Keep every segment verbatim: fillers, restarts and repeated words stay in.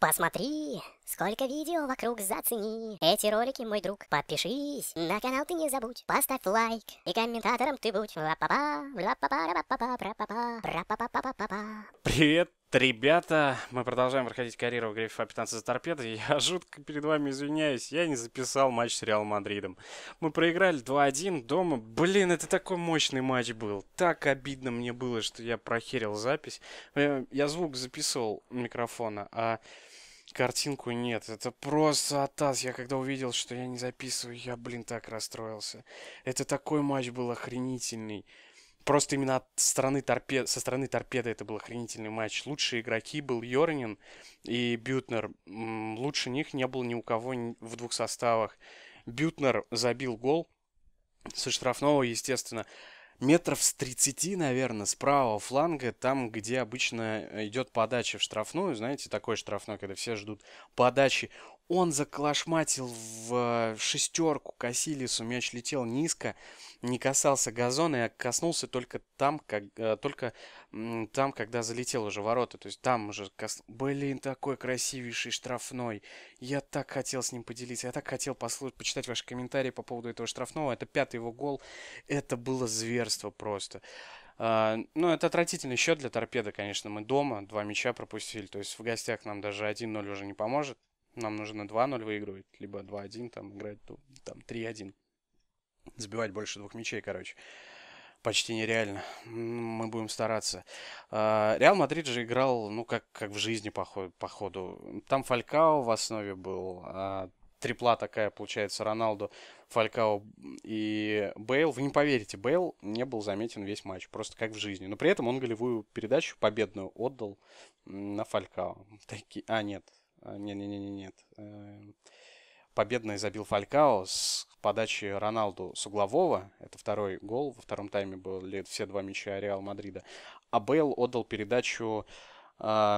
Посмотри, сколько видео вокруг, зацени эти ролики, мой друг. Подпишись, на канал ты не забудь, поставь лайк и комментатором ты будь. Ла-па-па, ла-па-па, ра-па-па, ра-па-па, ра-па-па-па-па-па. Привет, ребята! Мы продолжаем проходить карьеру в игре FIFA пятнадцать за торпедо. Я жутко перед вами извиняюсь, я не записал матч с Реал Мадридом. Мы проиграли два один дома. Блин, это такой мощный матч был. Так обидно мне было, что я прохерил запись. Э, Я звук записывал микрофона, а картинку нет. Это просто атас. Я когда увидел, что я не записываю, я, блин, так расстроился. Это такой матч был охренительный. Просто именно от стороны торпед... со стороны торпеды это был охренительный матч. Лучшие игроки был Йорнин и Бютнер. М, Лучше них не было ни у кого ни- в двух составах. Бютнер забил гол со штрафного, естественно. Метров с тридцати, наверное, с правого фланга, там, где обычно идет подача в штрафную, знаете, такой штрафной, когда все ждут подачи. Он заколошматил в шестерку Касилису, мяч летел низко, не касался газона и коснулся только там, как, э, только м, там, когда залетел уже в ворота. То есть там уже кос... Блин, такой красивейший штрафной. Я так хотел с ним поделиться, я так хотел послушать, почитать ваши комментарии по поводу этого штрафного. Это пятый его гол. Это было зверство просто. А, ну, это отвратительный счет для торпеды, конечно. Мы дома два мяча пропустили. То есть в гостях нам даже один ноль уже не поможет. Нам нужно два ноль выигрывать, либо два один, там играть, ну, там три один. Забивать больше двух мячей, короче. Почти нереально. М, Мы будем стараться. А, Реал Мадрид же играл, ну, как, как в жизни, по ходу. по ходу. Там Фалькао в основе был. а, Трипла такая, получается, Роналду, Фалькао и Бейл. Вы не поверите, Бейл не был заметен весь матч. Просто как в жизни. Но при этом он голевую передачу победную отдал м, на Фалькао. Таки... А, нет. А, Не-не-не, нет. Э, Победный забил Фалькао с подачи Роналду с углового. Это второй гол. Во втором тайме были все два мяча Реал Мадрида. А Бейл отдал передачу а,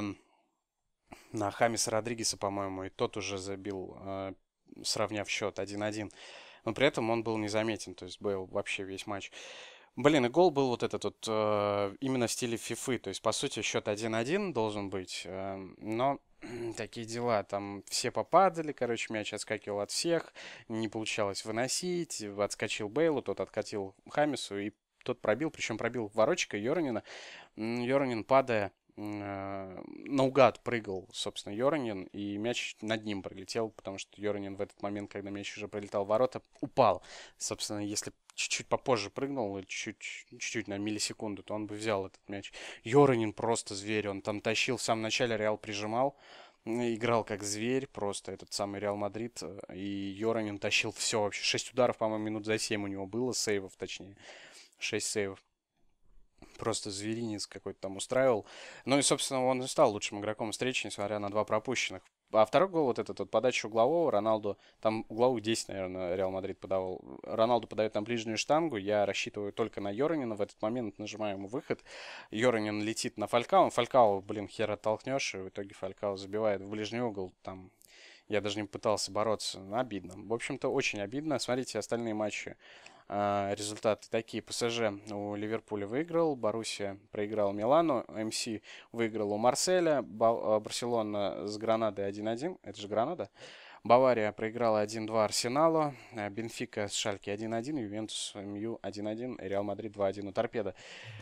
на Хамиса Родригеса, по-моему, и тот уже забил, а, сравняв счет один один. Но при этом он был незаметен, то есть Бейл вообще весь матч. Блин, и гол был вот этот вот э, именно в стиле фифы. То есть, по сути, счет один один должен быть. э, но такие дела. Там все попадали, короче, мяч отскакивал от всех. Не получалось выносить. Отскочил Бейлу, тот откатил Хамису. И тот пробил, причем пробил воротчика Йоранина. М, Йоранин, падая, м, э, наугад прыгал, собственно, Йоранин, и мяч над ним пролетел, потому что Йоранин в этот момент, когда мяч уже пролетал в ворота, упал. Собственно, если чуть-чуть попозже прыгнул, или чуть-чуть, чуть-чуть на миллисекунду, то он бы взял этот мяч. Йоранин просто зверь, он там тащил, в самом начале Реал прижимал, м, играл как зверь, просто этот самый Реал Мадрид, э, и Йоранин тащил все вообще. Шесть ударов, по-моему, минут за семь у него было, сейвов точнее, шесть сейвов. Просто зверинец какой-то там устраивал. Ну и, собственно, он и стал лучшим игроком встречи, несмотря на два пропущенных. А второй гол, вот этот вот подача углового, Роналду, там угловых десять, наверное, Реал Мадрид подавал. Роналду подает на ближнюю штангу, я рассчитываю только на Йоранина, в этот момент нажимаю ему выход. Йоранин летит на Фалькао, Фалькао, блин, хер оттолкнешь, и в итоге Фалькао забивает в ближний угол, там я даже не пытался бороться. Обидно. В общем-то, очень обидно. Смотрите остальные матчи. А, результаты такие. ПСЖ у Ливерпуля выиграл, Боруссия проиграл Милану, МС выиграл у Марселя, Ба- а, Барселона с Гранадой один один, это же Гранада. Бавария проиграла один два Арсеналу, а, Бенфика с Шальки один один, Ювентус МЮ один один, Реал Мадрид два один у Торпеда.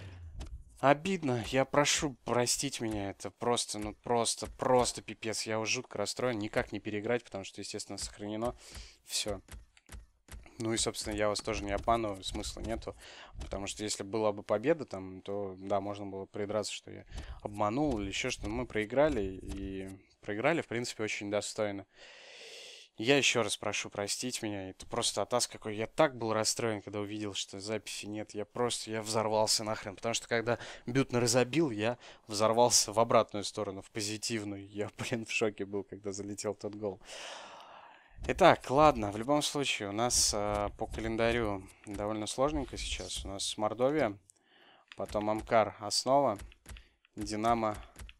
Обидно, я прошу простить меня, это просто, ну просто, просто пипец, я уже жутко расстроен, никак не переиграть, потому что, естественно, сохранено все. Ну и, собственно, я вас тоже не обманываю, смысла нету, потому что если была бы победа там, то, да, можно было придраться, что я обманул или еще что-то. Мы проиграли, и проиграли, в принципе, очень достойно. Я еще раз прошу простить меня, это просто атас какой. Я так был расстроен, когда увидел, что записи нет. Я просто, я взорвался нахрен, потому что когда Бютнер забил, я взорвался в обратную сторону, в позитивную. Я, блин, в шоке был, когда залетел тот гол. Итак, ладно, в любом случае, у нас э, по календарю довольно сложненько сейчас. У нас Мордовия, потом Амкар, Основа, Динамо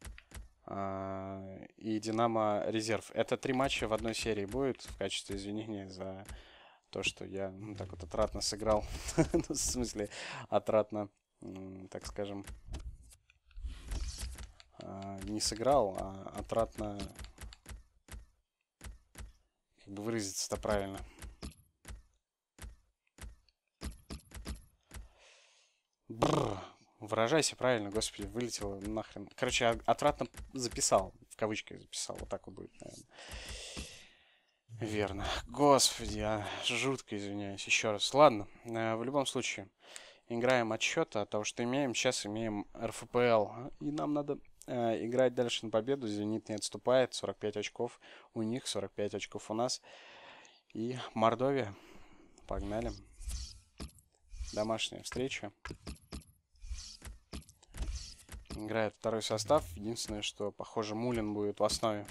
э, и Динамо Резерв. Это три матча в одной серии будет в качестве извинения за то, что я ну, так вот отратно сыграл. Ну, в смысле, отратно, м, так скажем, э, не сыграл, а отратно бы выразиться-то правильно. Бррр. Выражайся правильно, господи, вылетело нахрен. Короче, отвратно записал, в кавычках записал, вот так вот будет, наверное. Верно. Господи, я жутко извиняюсь еще раз. Ладно, э, в любом случае, играем отсчет от того, что имеем. Сейчас имеем эр эф пэ эл, и нам надо э, играть дальше на победу. Зенит не отступает, сорок пять очков у них, сорок пять очков у нас. И Мордовия. Погнали. Домашняя встреча. Играет второй состав. Единственное, что, похоже, Мулин будет в основе.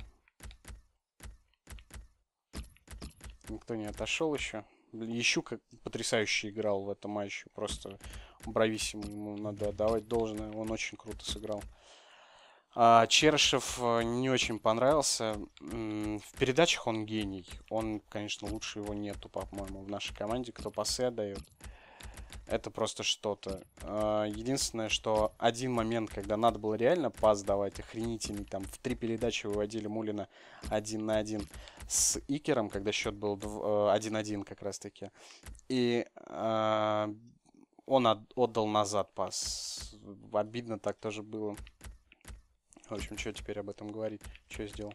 Никто не отошел еще. Ищука потрясающе играл в этом матче. Просто брависсимо. Ему надо отдавать должное. Он очень круто сыграл. А Черышев не очень понравился. В передачах он гений. Он, конечно, лучше его нету, по-моему, в нашей команде. Кто пасы отдает. Это просто что-то. Единственное, что один момент, когда надо было реально пас давать, охренительный, там в три передачи выводили Мулина один на один с Икером, когда счет был один-один как раз-таки. И э, он от, отдал назад пас. Обидно так тоже было. В общем, что теперь об этом говорить? Что сделал?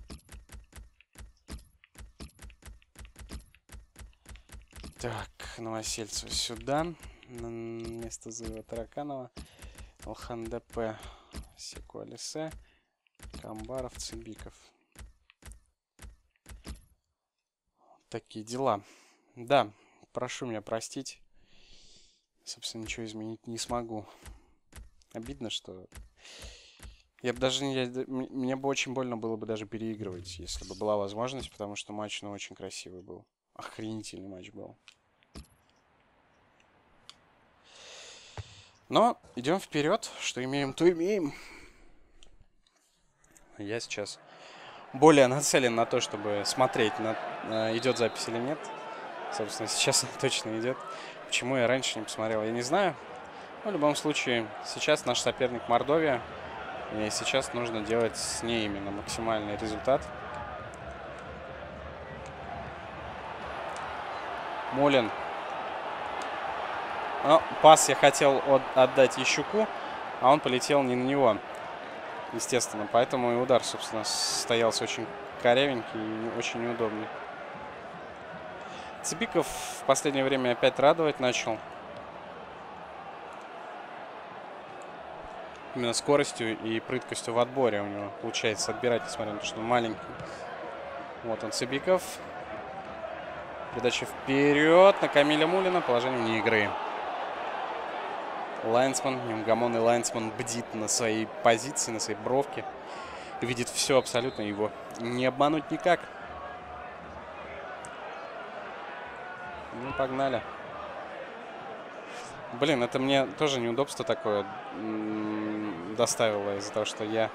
Так, Новосельцева сюда. Место Зыва Тараканова. ЛХНДП Секуалисе. Камбаров, Цибиков. Такие дела. Да, прошу меня простить. Собственно, ничего изменить не смогу. Обидно, что... Я бы даже... Я... Мне бы очень больно было бы даже переигрывать, если бы была возможность, потому что матч, ну, очень красивый был. Охренительный матч был. Но идем вперед. Что имеем, то имеем. Я сейчас более нацелен на то, чтобы смотреть, на, э, идет запись или нет. Собственно, сейчас она точно идет. Почему я раньше не посмотрел, я не знаю. Но в любом случае, сейчас наш соперник Мордовия. И сейчас нужно делать с ней именно максимальный результат. Мулин. Ну, пас я хотел от, отдать Ищуку, а он полетел не на него. Естественно, поэтому и удар, собственно, стоялся очень корявенький и очень неудобный. Цибиков в последнее время опять радовать начал. Именно скоростью и прыткостью в отборе у него получается отбирать, несмотря на то, что он маленький. Вот он, Цибиков. Передача вперед на Камиля Мулина. Положение вне игры. Лайнсман, неугомонный Лайнсман бдит на своей позиции, на своей бровке. Видит все абсолютно, его не обмануть никак. Ну, погнали. Блин, это мне тоже неудобство такое доставило из-за того, что я...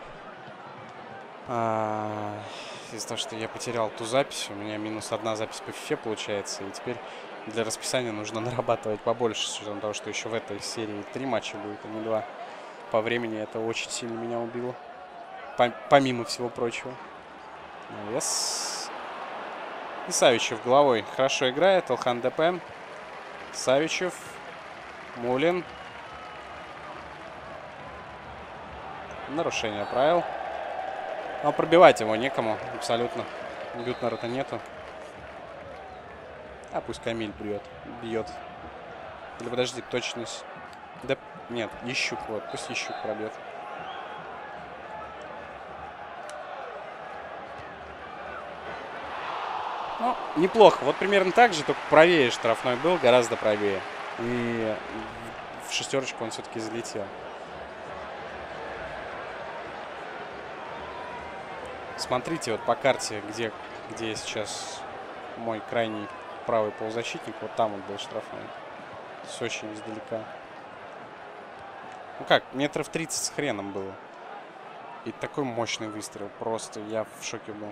А, из-за того, что я потерял ту запись. У меня минус одна запись по фифе получается. И теперь для расписания нужно нарабатывать побольше, с учетом того, что еще в этой серии три матча будет, а не два. По времени это очень сильно меня убило. Помимо всего прочего. Yes. И Савичев головой хорошо играет. ЛХНДП. Савичев. Мулин. Нарушение правил. Но пробивать его некому. Абсолютно. Бютнера-то нету. А пусть Камиль бьет. Бьет. Или подожди, точность. Да нет, Ищук. Вот, пусть Ищук пробьет. Ну, неплохо. Вот примерно так же, только правее штрафной был, гораздо правее. И в шестерочку он все-таки залетел. Смотрите вот по карте, где, где сейчас мой крайний правый полузащитник. Вот там он был штрафной. С очень издалека. Ну как, метров тридцать с хреном было. И такой мощный выстрел. Просто я в шоке был.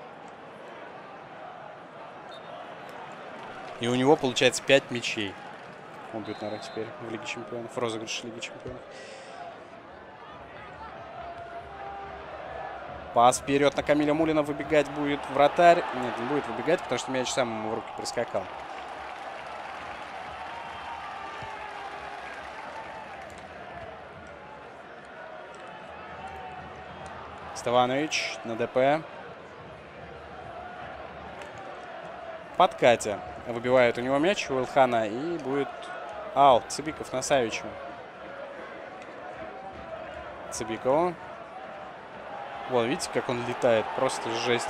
И у него получается пять мячей. Он будет, наверное, теперь в Лиге Чемпионов. В розыгрыше Лиги Чемпионов. Пас вперед на Камиля Мулина. Выбегать будет вратарь. Нет, не будет выбегать, потому что мяч сам ему в руки прискакал. Стеванович на ДП. Подкатя. Выбивает у него мяч у Илхана. И будет аут. Цыбиков на Савичева. Цыбикову. Вот, видите, как он летает. Просто жесть.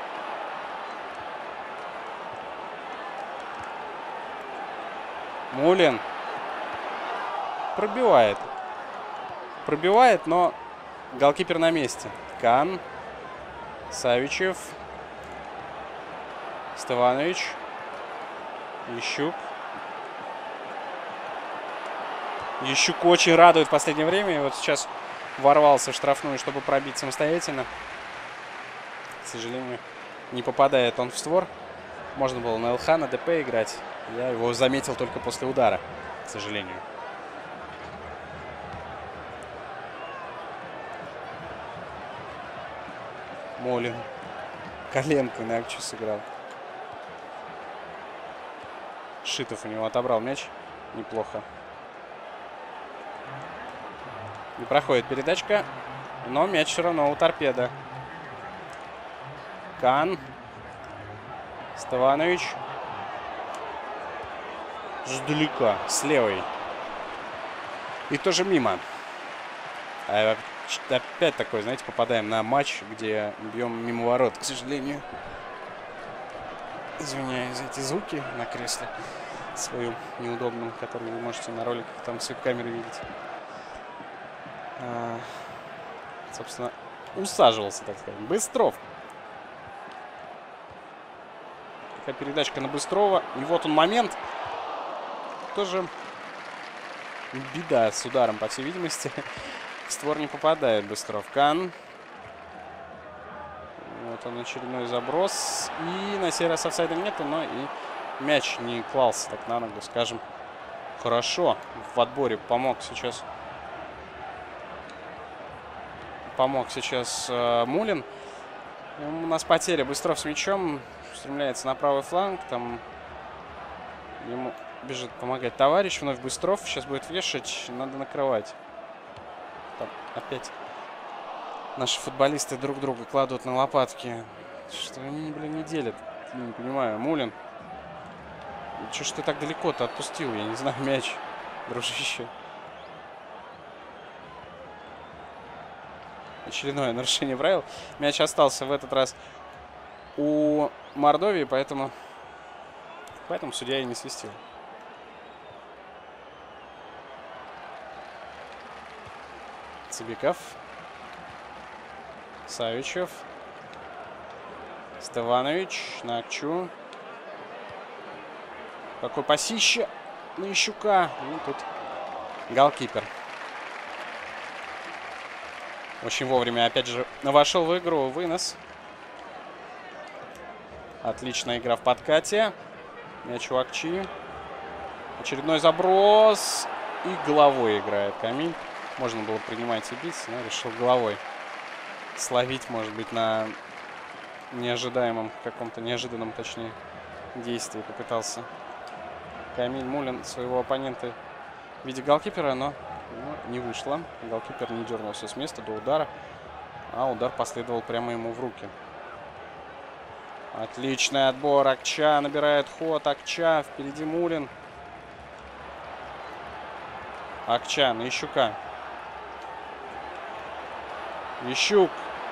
Мулин. Пробивает. Пробивает, но голкипер на месте. Кан. Савичев. Стеванович. Ищук. Ищук очень радует в последнее время. И вот сейчас ворвался в штрафную, чтобы пробить самостоятельно. К сожалению, не попадает он в створ. Можно было на ЛХ, на ДП играть. Я его заметил только после удара, к сожалению. Молин. Коленкой на Акчу сыграл. Шитов у него отобрал мяч. Неплохо. Не проходит передачка. Но мяч все равно у Торпеда. Кан. Стеванович. Сдалека. С левой. И тоже мимо. А опять такой, знаете, попадаем на матч, где бьем мимо ворот, к сожалению. Извиняюсь за эти звуки на кресле своем неудобном, который вы можете на роликах там с веб-камеры видеть. А, собственно, усаживался, так сказать. Быстров. Такая передачка на Быстрова. И вот он момент. Тоже беда с ударом, по всей видимости. В створ не попадает Быстров. Кан. Вот он, очередной заброс. И на сей раз офсайда нету, но и мяч не клался так на ногу, скажем. Хорошо. В отборе помог сейчас. Помог сейчас э, Мулин. У нас потеря. Быстров с мячом. Устремляется на правый фланг. Там ему бежит помогать товарищ. Вновь Быстров. Сейчас будет вешать. Надо накрывать. Там опять наши футболисты друг друга кладут на лопатки. Что они, блин, не делят? Я не понимаю. Мулин. Чё ж ты так далеко-то отпустил? Я не знаю, мяч, дружище. Очередное нарушение правил. Мяч остался в этот раз у Мордовии, поэтому, поэтому судья и не свистел. Цыбиков. Савичев. Стеванович. На Акчу. Какой пасище на Ищука. Ну, тут голкипер. Очень вовремя, опять же, вошел в игру. Вынос. Отличная игра в подкате. Мяч у Акчи. Очередной заброс. И головой играет Камиль. Можно было принимать и бить, но решил головой словить, может быть, на неожидаемом, каком-то неожиданном, точнее, действии попытался Камиль Мулин своего оппонента в виде голкипера, но, но не вышло. Голкипер не дернулся с места до удара, а удар последовал прямо ему в руки. Отличный отбор. Акча набирает ход. Акча. Впереди Мулин. Акча на Ищука. Ищук.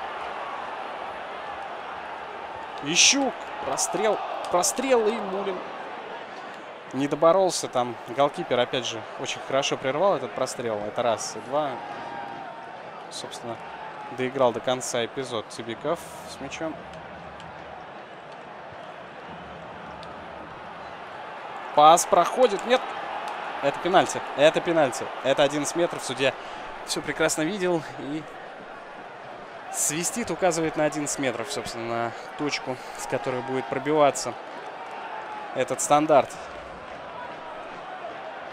Ищук. Прострел. Прострел и Мулин не доборолся там. Голкипер, опять же, очень хорошо прервал этот прострел. Это раз. И два. Собственно, доиграл до конца эпизод. Цыбиков с мячом. Пас проходит. Нет. Это пенальти. Это пенальти. Это одиннадцать метров. Судья все прекрасно видел. И свистит, указывает на одиннадцать метров, собственно, на точку, с которой будет пробиваться этот стандарт.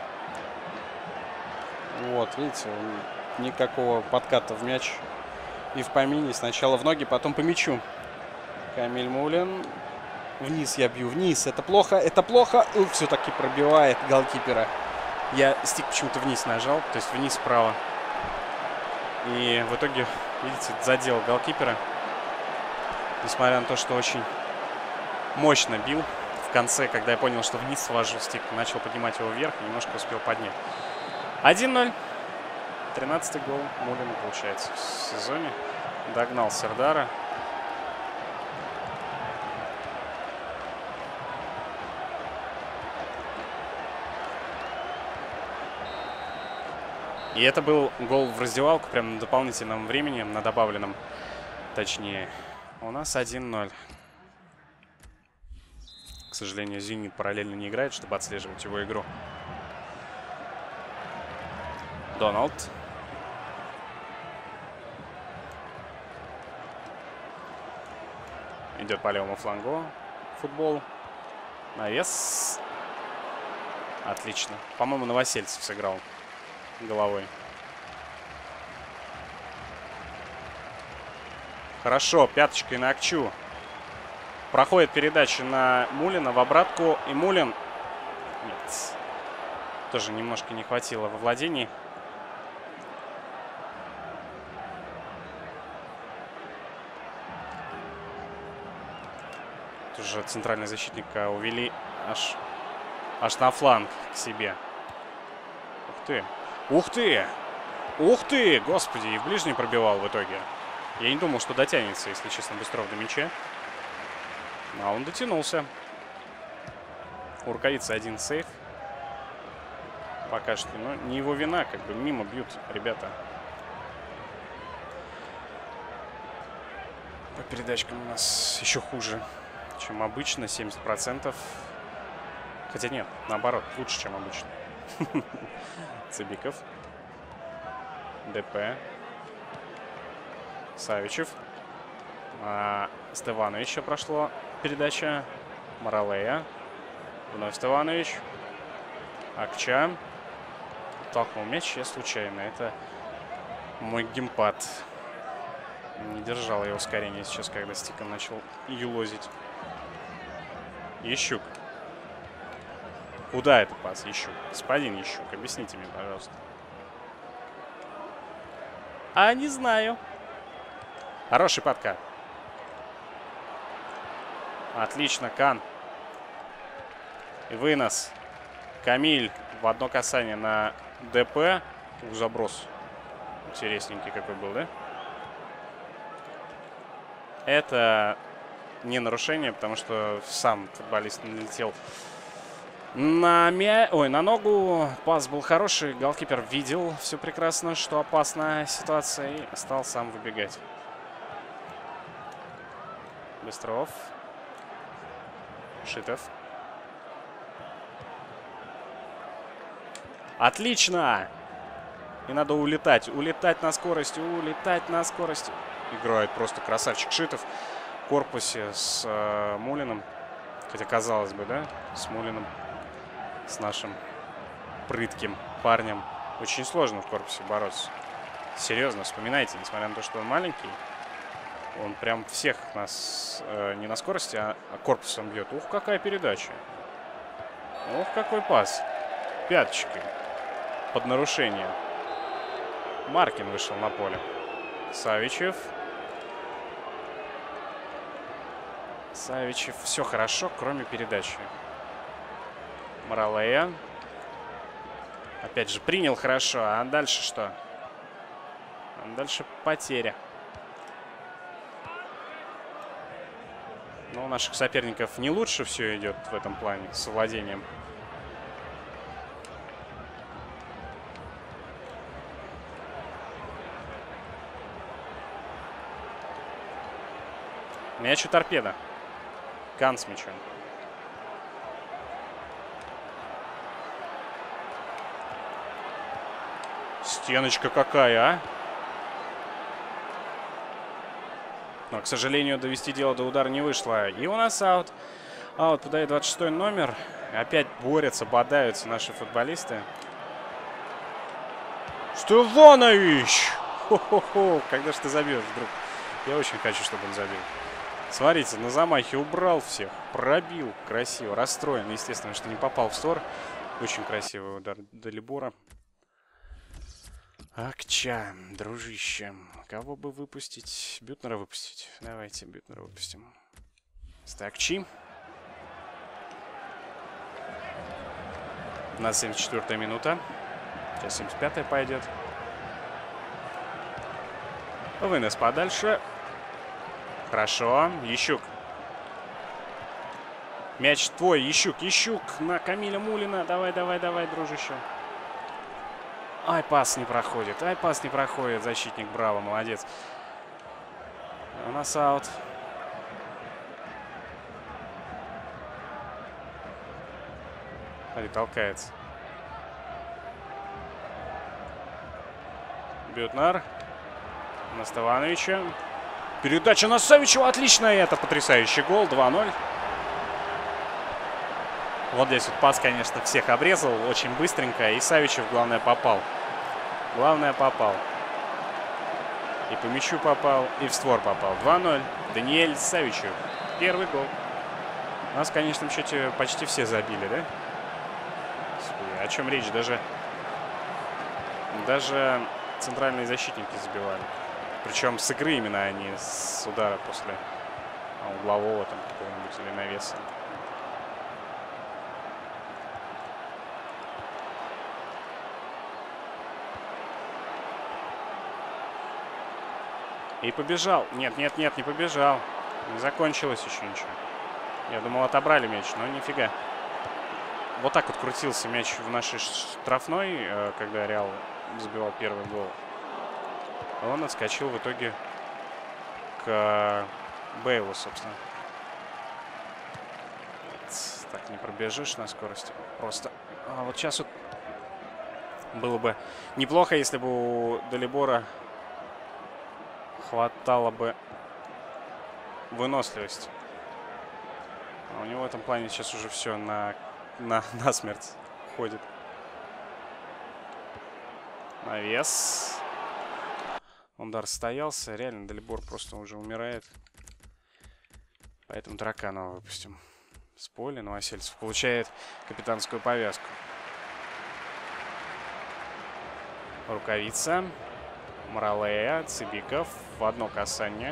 Вот, видите, никакого подката в мяч И в помине сначала в ноги, потом по мячу. Камиль Мулин. Вниз я бью, вниз. Это плохо, это плохо. Все-таки пробивает голкипера. Я стик почему-то вниз нажал, то есть вниз справа. И в итоге, видите, задел голкипера. Несмотря на то, что очень мощно бил. В конце, когда я понял, что вниз свожу стик, начал поднимать его вверх и немножко успел поднять. один ноль. тринадцатый гол Мулина получается в сезоне. Догнал Сердара. И это был гол в раздевалку, прям на дополнительном времени, на добавленном, точнее. У нас один ноль. К сожалению, Зенит параллельно не играет, чтобы отслеживать его игру. Дональд. Идет по левому флангу. Футбол. Навес. Отлично. По-моему, Новосельцев сыграл головой. Хорошо, пяточкой на Акчу. Проходит передача на Мулина в обратку. И Мулин... Нет. Тоже немножко не хватило во владении. Тут же центрального защитника увели аж, аж на фланг к себе. Ух ты. Ух ты! Ух ты! Господи, и в ближний пробивал в итоге. Я не думал, что дотянется, если честно, Быстров до мяча. А он дотянулся. У рукавицы один сейф. Пока что. Но не его вина, как бы мимо бьют ребята. По передачкам у нас еще хуже, чем обычно. семьдесят процентов. Хотя нет, наоборот, лучше, чем обычно. Цыбиков. ДП. Савичев. А, Стеванович еще прошло передача. Моралея. Вновь Стеванович. Акча. Толкнул мяч я случайно. Это мой геймпад. Не держал я ускорение сейчас, когда стиком начал юлозить. Ящук. Куда это пас, Ящук? Господин Ящук, объясните мне, пожалуйста. А, не знаю. Хороший подкат. Отлично, Кан. И вынос. Камиль в одно касание на ДП. Заброс. Интересненький какой был, да? Это не нарушение, потому что сам футболист налетел на мя... Ой, на ногу. Пас был хороший. Голкипер видел все прекрасно, что опасная ситуация, и стал сам выбегать. Быстров. Шитов. Отлично! И надо улетать. Улетать на скорости. Улетать на скорости. Играет просто красавчик Шитов в корпусе с э, Мулиным. Хотя, казалось бы, да, с Мулиным, с нашим прытким парнем. Очень сложно в корпусе бороться. Серьезно, вспоминайте, несмотря на то, что он маленький, он прям всех нас э, не на скорости, а, а корпусом бьет. Ух, какая передача. Ух, какой пас. Пяточкой. Под нарушение. Маркин вышел на поле. Савичев. Савичев. Все хорошо, кроме передачи. Моралея. Опять же, принял хорошо. А дальше что? А дальше потеря. Но у наших соперников не лучше все идет в этом плане с владением. Мяч у Торпеда. Кан с мячом. Стеночка какая, а? Но, к сожалению, довести дело до удара не вышло. И у нас аут. Аут подает двадцать шестой номер. Опять борются, бодаются наши футболисты. Стеванович! Хо-хо-хо, когда же ты забьешь, друг? Я очень хочу, чтобы он забил. Смотрите, на замахе убрал всех, пробил, красиво, расстроен. Естественно, что не попал в створ. Очень красивый удар Далибора. Акча, дружище. Кого бы выпустить? Бютнера выпустить. Давайте Бютнера выпустим. Стакчи. На семьдесят четвёртая минута. Сейчас семьдесят пятая пойдет. Вынос подальше. Хорошо. Ящук. Мяч твой, Ящук. Ящук на Камиля Мулина. Давай, давай, давай, дружище. Ай, пас не проходит. Ай, пас не проходит. Защитник, браво, молодец. У нас аут. Смотри, толкается. Бютнер. На Ставановича. Передача на Савичева. Отлично. Это потрясающий гол. два ноль. Вот здесь вот пас, конечно, всех обрезал. Очень быстренько. И Савичев, главное, попал. Главное, попал. И по мячу попал, и в створ попал. два ноль. Даниэль Савичев. Первый гол. У нас, конечно, в счете почти все забили, да? О чем речь? Даже, даже центральные защитники забивали. Причем с игры именно, а не с удара после углового там какого-нибудь или навеса. И побежал. Нет, нет, нет, не побежал. Не закончилось еще ничего. Я думал, отобрали мяч, но нифига. Вот так вот крутился мяч в нашей штрафной, когда Реал забивал первый гол. Он отскочил в итоге к Бейлу, собственно. Так, не пробежишь на скорости. Просто. А вот сейчас вот было бы неплохо, если бы у Далибора хватало бы выносливости. А у него в этом плане сейчас уже все на, на, на смерть ходит. Навес. Удар стоялся. Реально, Далибор просто уже умирает. Поэтому Тараканова выпустим с поля. Новосельцев получает капитанскую повязку. Рукавица. Моралея, Цибиков в одно касание.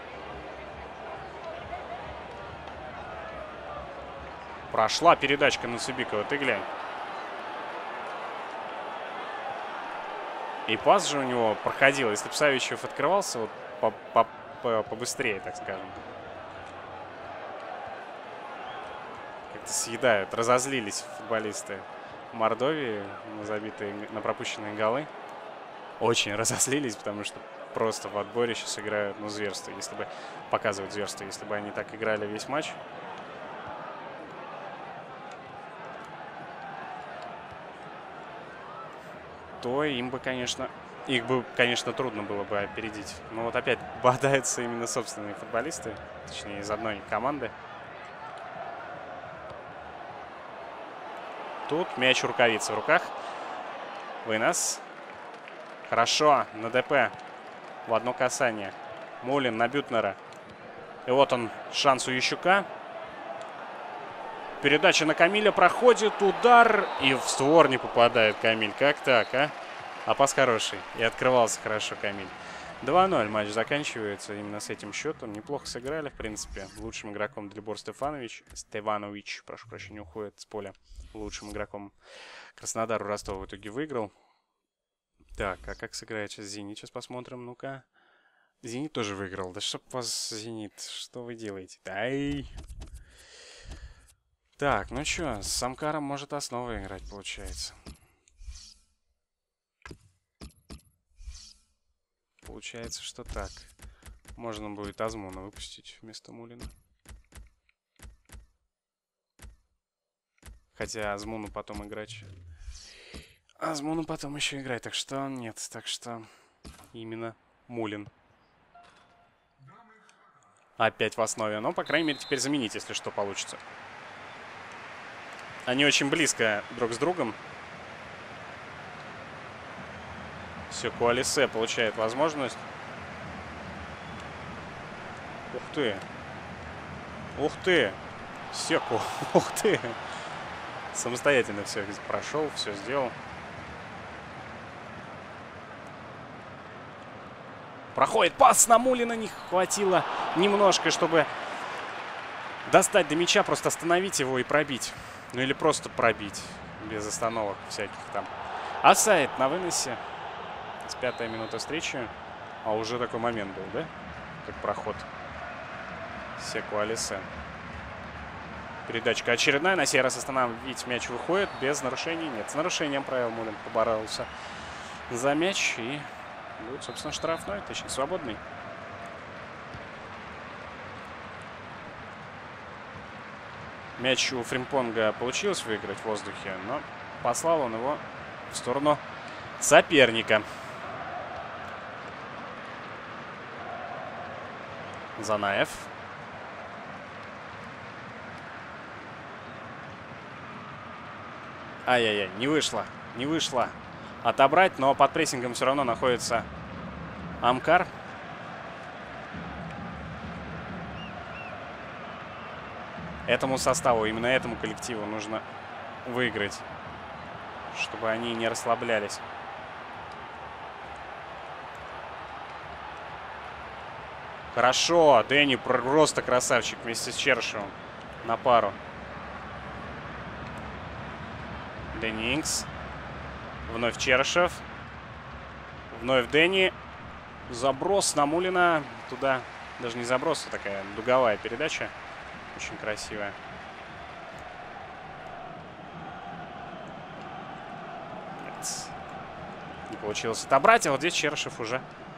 Прошла передачка на Цибикова, ты глянь. И пас же у него проходил. Если бы Савичев открывался вот по -по побыстрее, так скажем. Как-то съедают, разозлились футболисты Мордовии на забитые, на пропущенные голы. Очень разозлились, потому что просто в отборе сейчас играют, ну, зверство. Если бы показывают зверство, если бы они так играли весь матч. То им бы, конечно, их бы, конечно, трудно было бы опередить. Но вот опять бодаются именно собственные футболисты, точнее, из одной команды. Тут мяч у Рукавицы в руках. Вынос. Хорошо, на ДП. В одно касание. Мулин на Бютнера. И вот он, шанс у Ящука. Передача на Камиля проходит. Удар. И в створ не попадает Камиль. Как так, а? А пас хороший. И открывался хорошо Камиль. два ноль. Матч заканчивается именно с этим счетом. Неплохо сыграли, в принципе. Лучшим игроком Далибор Стефанович. Стеванович, прошу прощения, уходит с поля. Лучшим игроком Краснодар у Ростова в итоге выиграл. Так, а как сыграет сейчас Зенит? Сейчас посмотрим, ну-ка. Зенит тоже выиграл. Да чтоб вас, Зенит, что вы делаете? Ай! Так, ну что, с Самкаром может основа играть, получается. Получается, что так. Можно будет Азмуна выпустить вместо Мулина. Хотя Азмуну потом играть... Азмуну потом еще играть, так что нет, так что именно Мулин. Опять в основе, но, по крайней мере, теперь заменить, если что, получится. Они очень близко друг с другом. Секу Алисе получает возможность. Ух ты. Ух ты. Секу. Ух ты. Самостоятельно все прошел, все сделал. Проходит пас на Мулина. Не хватило немножко, чтобы достать до мяча, просто остановить его и пробить. Ну или просто пробить. Без остановок всяких там. Офсайд на выносе. С пятая минута встречи. А уже такой момент был, да? Как проход. Секу Алисе. Передачка очередная. На сей раз остановить мяч выходит. Без нарушений. Нет, с нарушением правил Мулин поборолся за мяч. И будет, собственно, штрафной. Точнее, свободный. Мяч у Фримпонга получилось выиграть в воздухе, но послал он его в сторону соперника. Занаев. Ай-яй-яй, не вышло, не вышло отобрать, но под прессингом все равно находится Амкар. Этому составу, именно этому коллективу нужно выиграть, чтобы они не расслаблялись. Хорошо, Дэнни просто красавчик вместе с Чершевым на пару. Дэнни Инкс. Вновь Чершев. Вновь Дэнни. Заброс на Мулина. Туда даже не заброс, а такая дуговая передача. Очень красивая. Нет. Не получилось отобрать, а вот здесь Чершев уже.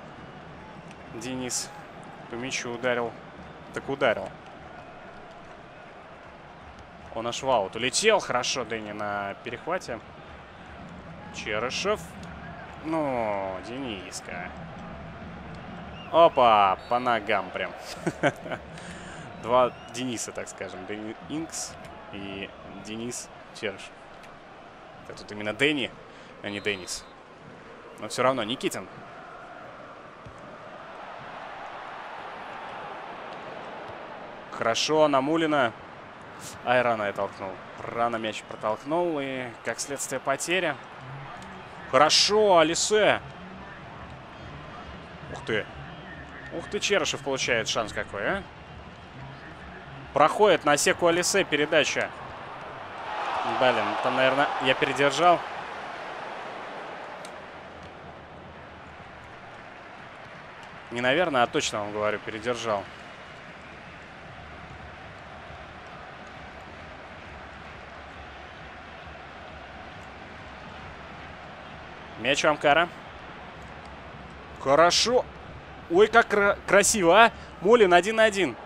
Денис по мячу ударил. Так ударил. Он аж в аут улетел. Хорошо Дэнни на перехвате. Чершев. Ну, Дениска. Опа, по ногам прям. Два Дениса, так скажем. Дэнни Инкс и Денис Чершев. Это тут именно Дэнни, а не Денис. Но все равно Никитин. Хорошо, на Мулина. Ай, рано я толкнул. Рано мяч протолкнул. И, как следствие, потеря. Хорошо, Алисе. Ух ты. Ух ты, Черышев получает шанс какой, а? Проходит на Секу Алисе передача. Блин, там, наверное, я передержал. Не наверное, а точно вам говорю, передержал. Мяч у Амкара. Хорошо. Ой, как кра красиво, а? Мулин один на один.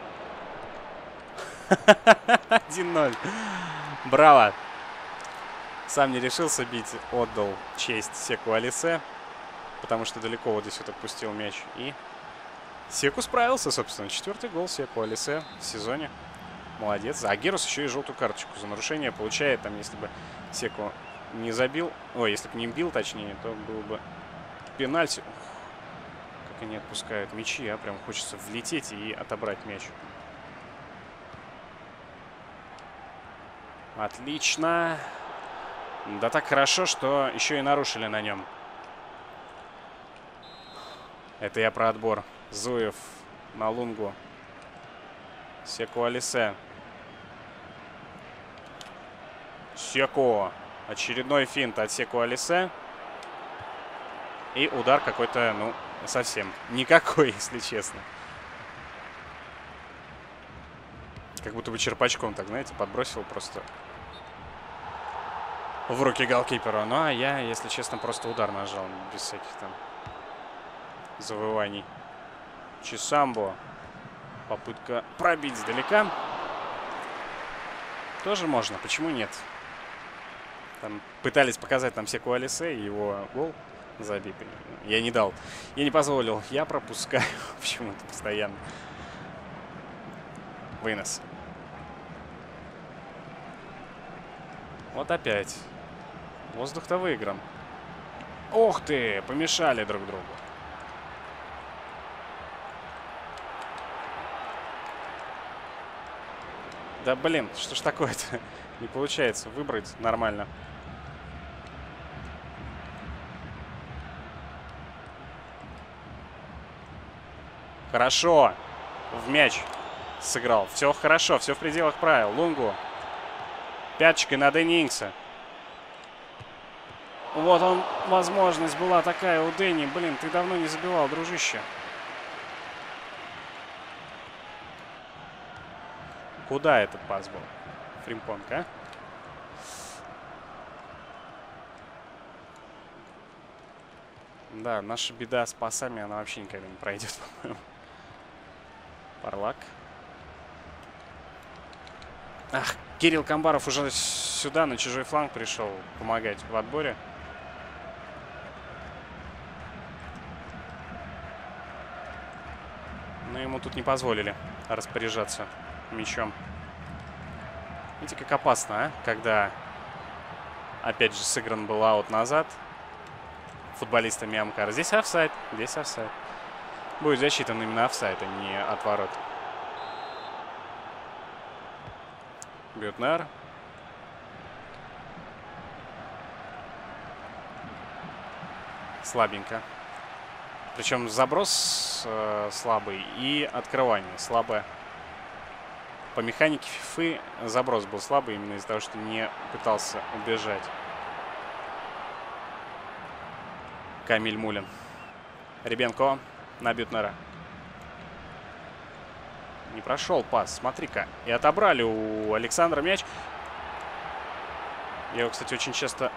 один ноль. Браво. Сам не решился бить. Отдал честь Секу Алисе. Потому что далеко вот здесь вот отпустил мяч. И Секу справился, собственно. Четвертый гол Секу Алисе в сезоне. Молодец. А Агерус еще и желтую карточку за нарушение получает. Там, если бы Секу не забил, ой, если бы не бил, точнее, то был бы пенальти. Ух, как они отпускают мячи, а прям хочется влететь и отобрать мяч. Отлично. Да так хорошо, что еще и нарушили на нем. Это я про отбор. Зуев на Лунгу. Секу Алисе. Секу. Очередной финт от Секу Алисе. И удар какой-то, ну, совсем никакой, если честно. Как будто бы черпачком, так, знаете, подбросил просто в руки голкипера. Ну, а я, если честно, просто удар нажал. Без всяких там завываний. Чисамбо. Попытка пробить сдалека. Тоже можно, почему нет? Там пытались показать нам Секу Алисе и его гол забитый. Я не дал. Я не позволил. Я пропускаю почему-то постоянно. Вынос. Вот опять. Воздух-то выигран. Ох ты, помешали друг другу. Да блин, что ж такое-то? Не получается выбрать нормально. Хорошо. В мяч сыграл. Все хорошо, все в пределах правил. Лунгу. Пяточкой на Дэнни Инкса. Вот он, возможность была такая у Дэнни. Блин, ты давно не забивал, дружище. Куда этот пас был? Фримпонг, а? Да, наша беда с пасами, она вообще никогда не пройдет, по-моему. Парлак. Ах, Кирилл Камбаров уже сюда, на чужой фланг пришел помогать в отборе. Но ему тут не позволили распоряжаться мячом. Видите, как опасно, а? Когда, опять же, сыгран был аут назад футболистами Амкара. Здесь офсайд, здесь офсайд. Будет засчитан именно офсайд, а не от ворот. Бютнер. Слабенько. Причем заброс э, слабый и открывание слабое. По механике фифы заброс был слабый именно из-за того, что не пытался убежать Камиль Мулин. Ребенко на Бютнера. Не прошел пас, смотри-ка. И отобрали у Александра мяч. Я его, кстати, очень часто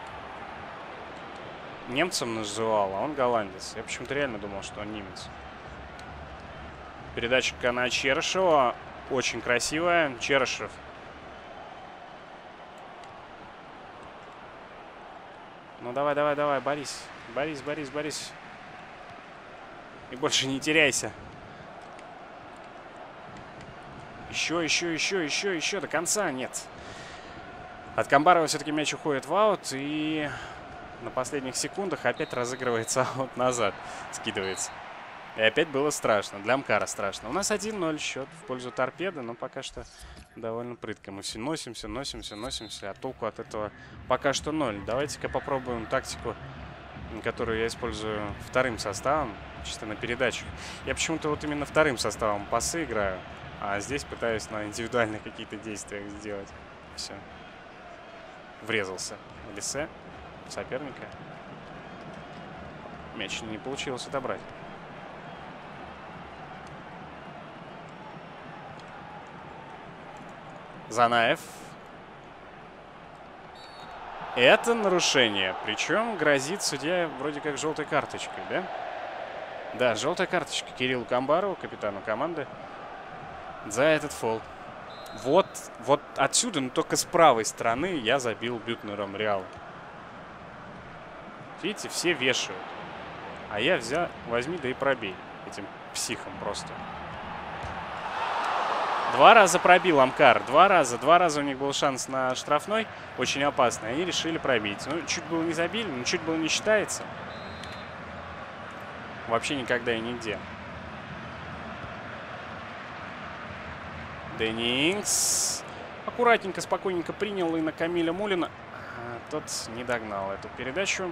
немцем называл, а он голландец. Я почему-то реально думал, что он немец. Передачка на Черышева. Очень красивая. Черышев. Ну давай, давай, давай, Борис. Борис, Борис, Борис. И больше не теряйся. Еще, еще, еще, еще, еще. До конца нет. От Камбарова все-таки мяч уходит в аут. И на последних секундах опять разыгрывается аут назад. Скидывается. И опять было страшно. Для Амкара страшно. У нас один ноль счет в пользу Торпеды. Но пока что довольно прытко. Мы все носимся, носимся, носимся. А толку от этого пока что ноль. Давайте-ка попробуем тактику, которую я использую вторым составом. Чисто на передачах. Я почему-то вот именно вторым составом пасы играю. А здесь пытаюсь на индивидуальных какие-то действия сделать. Все. Врезался в лице соперника. Мяч не получилось отобрать. Занаев. Это нарушение. Причем грозит судья вроде как желтой карточкой, да? Да, желтая карточка Кириллу Камбарову, капитану команды, за этот фол. Вот, вот отсюда, но только с правой стороны я забил Бютнером Реал. Видите, все вешают. А я взял, возьми да и пробей этим психом просто. Два раза пробил Амкар. Два раза. Два раза у них был шанс на штрафной. Очень опасный. Они решили пробить. Ну, чуть было не забили, но чуть было не считается. Вообще никогда и нигде. Дэнни Инкс аккуратненько, спокойненько принял и на Камиля Мулина. А тот не догнал эту передачу.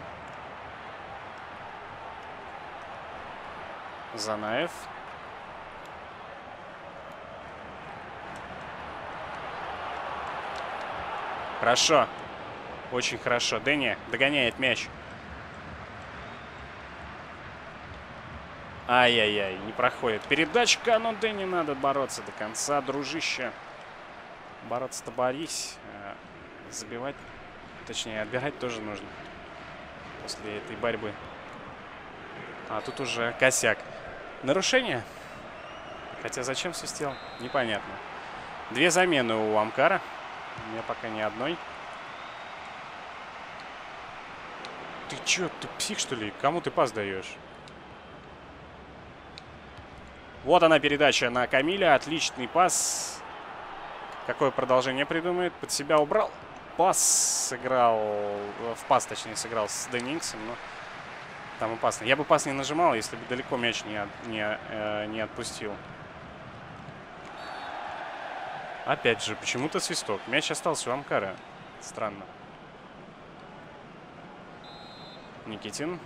Занаев. Хорошо. Очень хорошо. Дэнни догоняет мяч. Ай-яй-яй, не проходит. Передачка, но Дэнни надо бороться до конца, дружище. Бороться-то борись. Забивать, точнее, отбирать тоже нужно. После этой борьбы. А тут уже косяк. Нарушение? Хотя зачем свистел? Непонятно. Две замены у Амкара. У меня пока ни одной. Ты чё, ты псих, что ли? Кому ты пас даешь? Вот она передача на Камиля. Отличный пас. Какое продолжение придумает? Под себя убрал. Пас сыграл. В пас, точнее, сыграл с Дэнни Инксом. Но Там опасно. Я бы пас не нажимал, если бы далеко мяч не, от, не, э, не отпустил. Опять же, почему-то свисток. Мяч остался у Амкара. Странно. Никитин.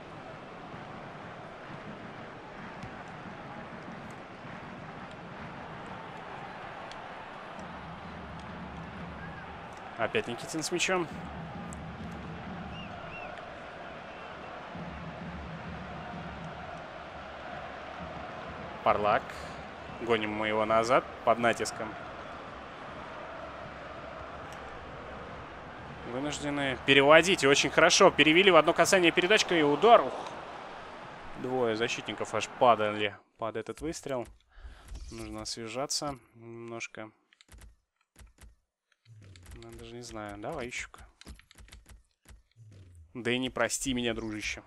Опять Никитин с мячом. Парлак. Гоним мы его назад под натиском. Вынуждены переводить. И очень хорошо. Перевели в одно касание передачка и удар. Ух. Двое защитников аж падали под этот выстрел. Нужно освежаться немножко. Я даже не знаю. Давай, ищу-ка. Дэнни, прости меня, дружище.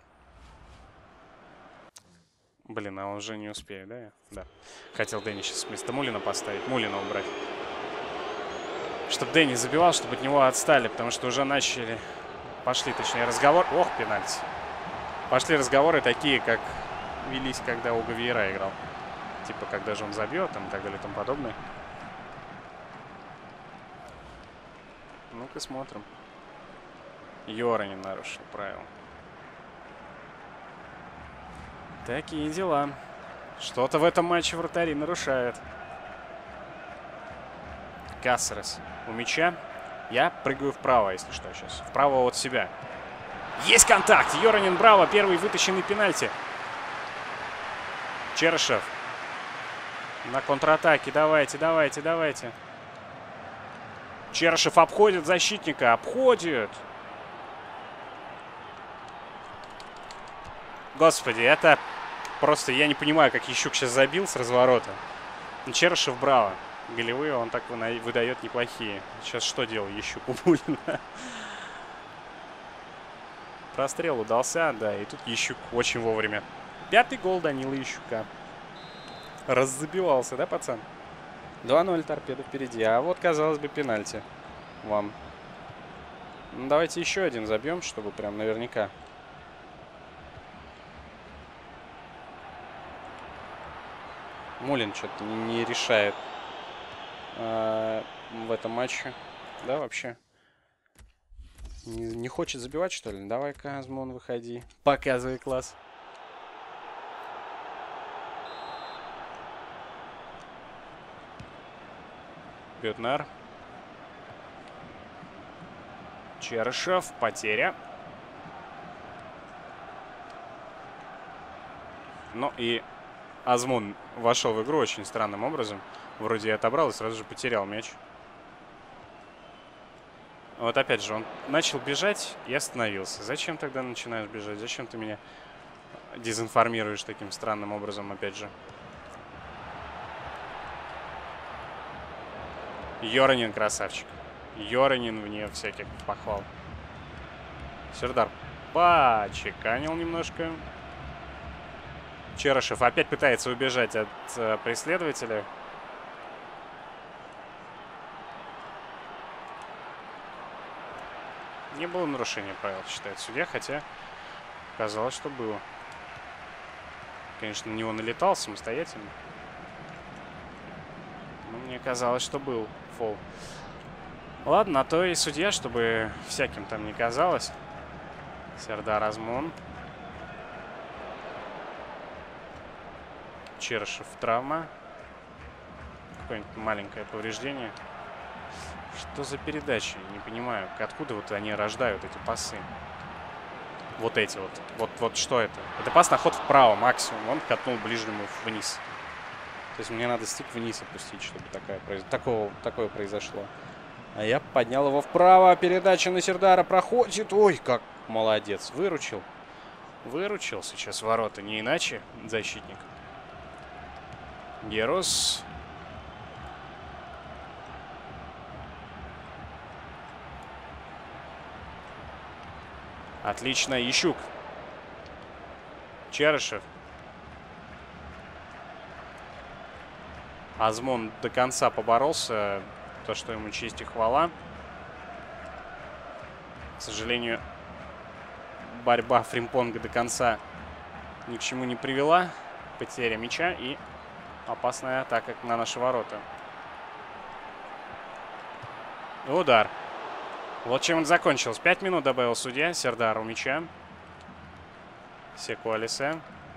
Блин, а уже не успею, да? я? Да. Хотел Дэнни сейчас вместо Мулина поставить. Мулина убрать. Чтобы Дэнни забивал, чтобы от него отстали. Потому что уже начали... Пошли, точнее, разговор... Ох, пенальти. Пошли разговоры такие, как велись, когда Уго Виера играл. Типа, когда же он забьет, там, и так далее, и тому подобное. Ну-ка, смотрим. Йоранин нарушил правила. Такие дела. Что-то в этом матче вратари нарушают. Кассерес у мяча. Я прыгаю вправо, если что, сейчас. Вправо от себя. Есть контакт! Йоранин, браво! Первый вытащенный пенальти. Черышев. На контратаке. Давайте, давайте, давайте. Черышев обходит защитника. Обходит. Господи, это просто... Я не понимаю, как Ящук сейчас забил с разворота. Черышев, браво. Голевые он так выдает неплохие. Сейчас что делал Ящук у Мулина? Прострел удался, да. И тут Ящук очень вовремя. Пятый гол Данила Ящука. Раззабивался, да, пацан? два ноль, Торпеда впереди. А вот, казалось бы, пенальти вам. Ну, давайте еще один забьем, чтобы прям наверняка. Мулин что-то не решает э, в этом матче. Да, вообще? Не, не хочет забивать, что ли? Давай-ка, Азмон, выходи. Показывай класс. Бютнер. Черышев. Потеря. Ну и Азмун вошел в игру очень странным образом. Вроде и отобрал, и сразу же потерял мяч. Вот опять же, он начал бежать и остановился. Зачем тогда начинаешь бежать? Зачем ты меня дезинформируешь таким странным образом, опять же? Йоранин красавчик. Йоранин вне всяких похвал. Сердар почеканил немножко. Черышев опять пытается убежать от э, преследователя. Не было нарушения правил, считает судья, хотя казалось, что было. Конечно, на него налетал самостоятельно. Но мне казалось, что был фол. Ладно, а то и судья, чтобы всяким там не казалось. Сердар Азмун. Черышев травма. Какое-нибудь маленькое повреждение. Что за передачи? Не понимаю. Откуда вот они рождают эти пасы? Вот эти вот. Вот, вот что это? Это пас на ход вправо максимум. Он катнул ближнему вниз. То есть мне надо стик вниз опустить, чтобы такая, такого, такое произошло. А я поднял его вправо. Передача на Сердара проходит. Ой, как молодец. Выручил. Выручил сейчас ворота. Не иначе защитник. Герос. Отлично. Ящук. Черышев. Азмон до конца поборолся. То, что ему честь и хвала. К сожалению, борьба Фримпонга до конца ни к чему не привела. Потеря мяча и опасная атака на наши ворота. Удар. Вот чем он закончился. Пять минут добавил судья. Сердар у мяча. Секу Алисе.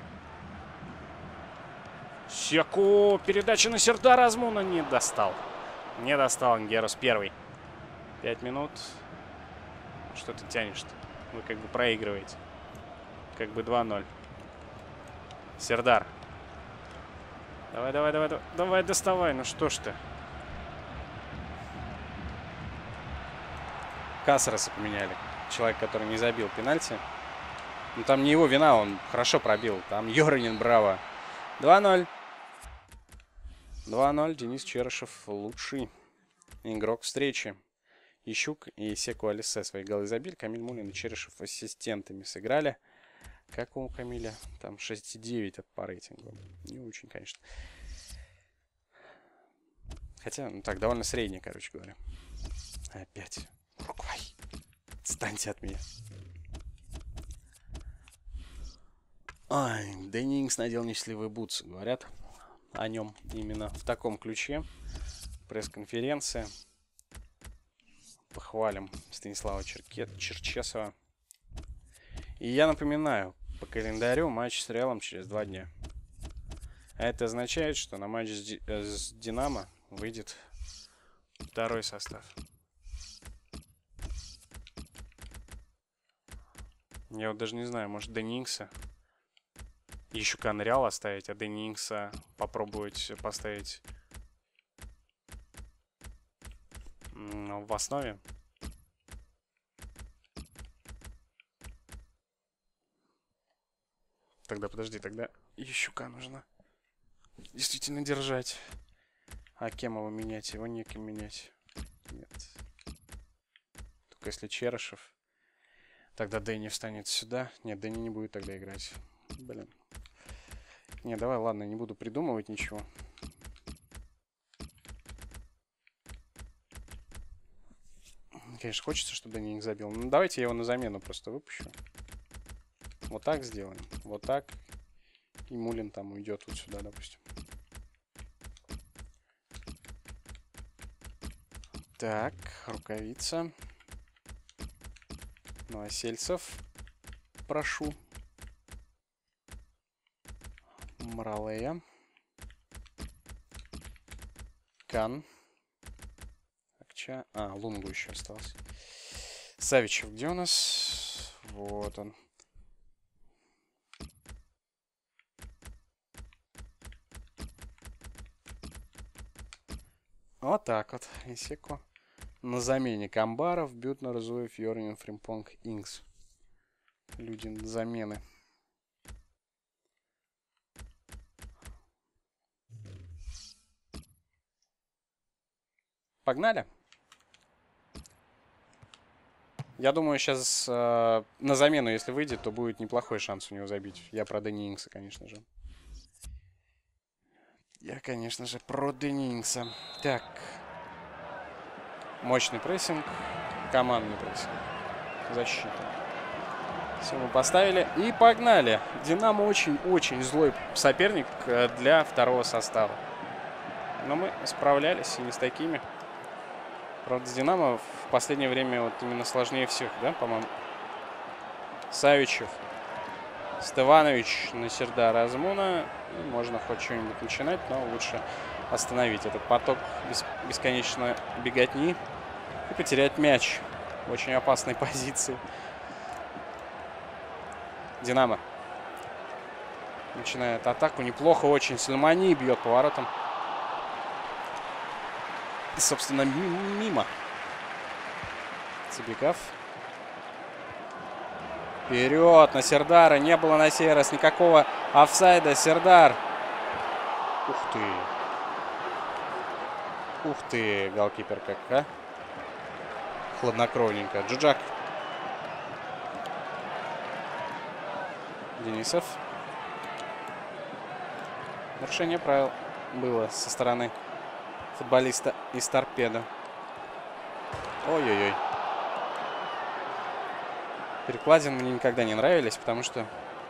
Секу. Передача на Сердара Азмуна. Не достал. Не достал Нгерус первый. Пять минут. Что ты тянешь-то? Вы как бы проигрываете. Как бы два ноль. Сердар. Давай, давай, давай, давай. Давай, доставай. Ну что ж ты. Касареса поменяли. Человек, который не забил пенальти. Ну там не его вина, он хорошо пробил. Там Йоранин, браво. два ноль. два ноль. Денис Черышев лучший игрок встречи. Ищук и Секу Алисе свои голы забили. Камиль Мулин и Черышев ассистентами сыграли. Как у Камиля? Там шесть и девять от по рейтингу. Не очень, конечно. Хотя, ну так, довольно средний, короче говоря. Опять. Уругвай. Отстаньте от меня. Ай, Дэнни Инкс надел несчастливые бутсы. Говорят о нем именно в таком ключе. Пресс-конференция. Похвалим Станислава Черке... Черчесова. И я напоминаю, по календарю матч с Реалом через два дня. А это означает, что на матч с, Ди... с Динамо выйдет второй состав. Я вот даже не знаю, может Дэнни Инкса Ищука на Реал оставить, а Дэнни Инкса попробовать поставить в основе. Тогда подожди, тогда Ищука нужно действительно держать. А кем его менять? Его некем менять. Нет. Только если Черышев. Тогда Дэнни встанет сюда. Нет, Дэнни не будет тогда играть. Блин. Не, давай, ладно, не буду придумывать ничего. Конечно, хочется, чтобы Дэнни не забил. Ну, давайте я его на замену просто выпущу. Вот так сделаем. Вот так. И Мулин там уйдет вот сюда, допустим. Так, рукавица. Новосельцев. Прошу. Моралея. Кан. Акча. А, Лунгу еще остался. Савичев где у нас? Вот он. Вот так вот. Исеко. На замене Камбаров, Бютнер, Зуев, Йорнин, Фримпонг, Инкс. Люди на замены. Погнали. Я думаю, сейчас э, на замену, если выйдет, то будет неплохой шанс у него забить. Я про Дэнни Инкса, конечно же. Я, конечно же, про Дэнни Инкса. Так. Мощный прессинг. Командный прессинг. Защита. Все мы поставили. И погнали. Динамо очень-очень злой соперник для второго состава. Но мы справлялись и не с такими. Правда, с Динамо в последнее время вот именно сложнее всех, да, по-моему. Савичев. Стеванович на Сердара Азмуна. Ну, можно хоть что-нибудь начинать, но лучше остановить этот поток бес бесконечно беготни и потерять мяч в очень опасной позиции. Динамо начинает атаку. Неплохо очень. Сульмани бьет поворотом. И, собственно, мимо. Цибиков. Вперед на Сердара. Не было на сей раз никакого офсайда. Сердар. Ух ты. Ух ты. Голкипер как, а? Хладнокровненько. Джуджак. Денисов. Нарушение правил было со стороны футболиста из Торпедо. Ой-ой-ой. Перекладины мне никогда не нравились, потому что...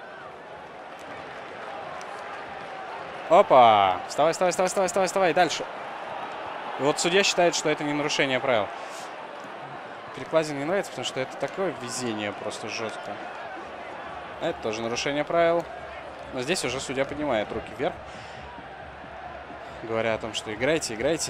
Опа! Вставай, вставай, вставай, вставай, вставай, вставай, дальше. И вот судья считает, что это не нарушение правил. Перекладина не нравится, потому что это такое везение просто жестко. Это тоже нарушение правил. Но здесь уже судья поднимает руки вверх, говоря о том, что играйте, играйте.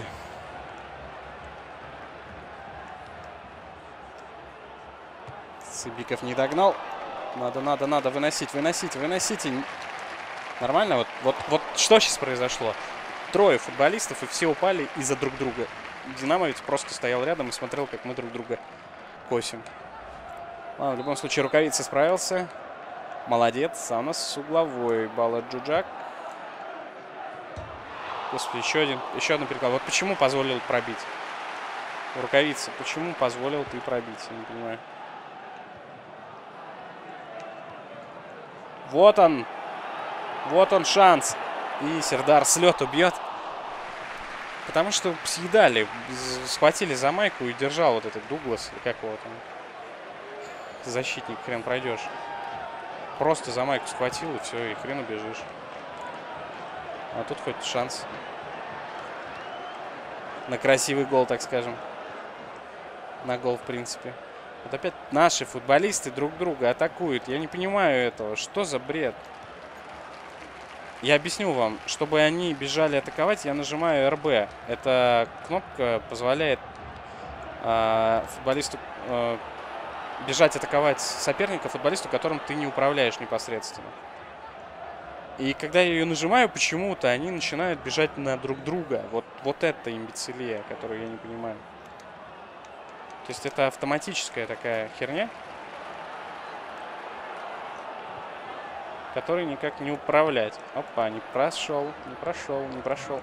Цыбиков не догнал. Надо, надо, надо выносить, выносить, выносите. Нормально? Вот, вот, вот что сейчас произошло? Трое футболистов, и все упали из-за друг друга. Динамовец просто стоял рядом и смотрел, как мы друг друга косим. Ладно, в любом случае, рукавица справился. Молодец. А у нас с угловой Бала Джуджак. Господи, еще один, еще один переклад. Вот почему позволил пробить? Рукавица, почему позволил ты пробить? Я не понимаю. Вот он. Вот он шанс. И Сердар с лету бьет. Потому что съедали. Схватили за майку и держал вот этот Дуглас. Как его там? Защитник, хрен пройдешь. Просто за майку схватил и все, и хрен убежишь. А тут хоть шанс. На красивый гол, так скажем. На гол, в принципе. Вот опять наши футболисты друг друга атакуют. Я не понимаю этого. Что за бред? Я объясню вам. Чтобы они бежали атаковать, я нажимаю эр бэ. Эта кнопка позволяет э, футболисту э, бежать атаковать соперника, футболисту, которым ты не управляешь непосредственно. И когда я ее нажимаю, почему-то они начинают бежать на друг друга. Вот, вот это имбецилия, которую я не понимаю. То есть это автоматическая такая херня, которой никак не управлять. Опа, не прошел, не прошел, не прошел.